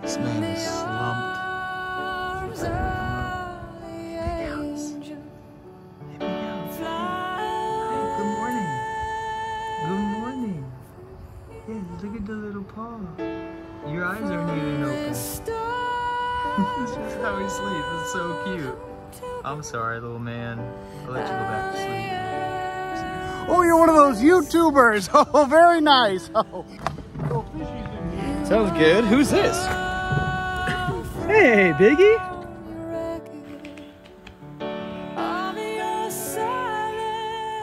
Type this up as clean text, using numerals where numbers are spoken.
This man is slumped. Hey, good morning. Good morning. Yeah, look at the little paw. Your eyes aren't even open. This is how he sleeps. It's so cute. I'm sorry, little man. I'll let you go back to sleep. Oh, you're one of those YouTubers. Oh, very nice. Oh. Sounds good. Who's this? Hey, Biggie.